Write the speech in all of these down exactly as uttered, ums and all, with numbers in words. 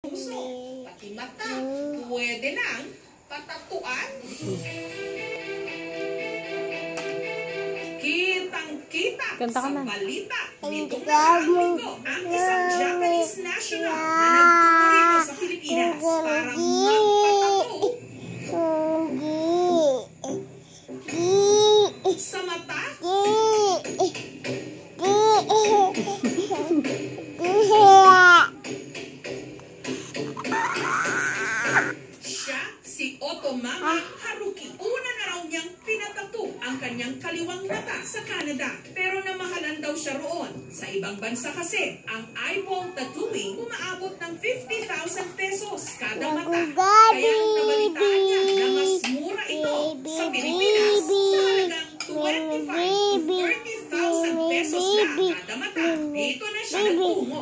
puso, pati mata, pwede nang patatuan. Kitang-kita sa balita nitong nakaraang linggo ang isang Japanese national na nagtungo rito sa Pilipinas para magpatato sa mata. Siya si Otomama Haruki. Una na raw niyang pinatato ang kanyang kaliwang mata sa Canada. Pero namahalan daw siya roon. Sa ibang bansa kasi, ang eyeball tattooing umaabot ng fifty thousand pesos kada mata. Kaya nang nabalitaan niya na mas mura ito sa Pilipinas sa halagang twenty-five to thirty thousand pesos lang kada mata, dito na siya nagtungo.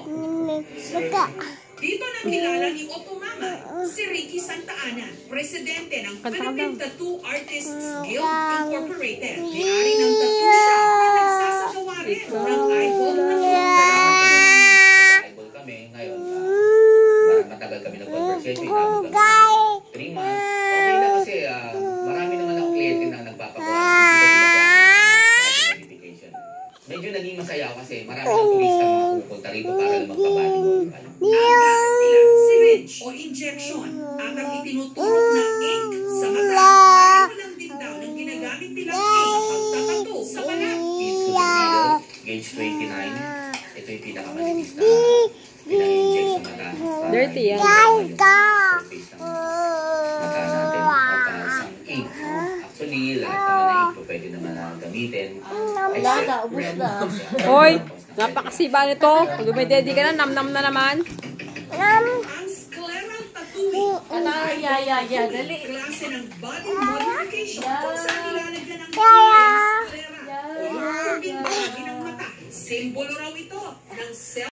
Dito nakilala ni Otomama si Ricky Santa Ana, presidente ng Philippine Tattoo Artists Guild Incorporated. May-ari ng tattoo shop na nagsasagawa rin ng eyeball tattoo. Eyeball kami ngayon. Uh, matagal kami nag-conversation. Inabot kami three months. Okay na kasi uh, marami naman akong kliyente na nagpapagawa ng modification. Medyo naging masaya kasi marami ng turista mga pupunta rito para lang magpabati mo. Syringe o injection at ang itinuturok na ink sa mata. Pareho lang din daw ng ginagamit nilang ink sa pagtatato sa balat. Insulin needle, gauge twenty-nine. Ito yung pinakamanipis na pinang-inject sa mata. Dirty yan. Surface ng mata natin at uh, isang ink. Actually, lahat naman na ink po pwede naman na gamitin. Wala na, ubos na. Hoy, napakasiba nito. Pag umededi ka na, nam-nam na naman. Ang scleral tattooing Ano, ya, ya, ya, dali. klase ng body modification kung saan nilalagyan ng sclera o yung curving bahagi ng mata. Simbolo raw ito ng self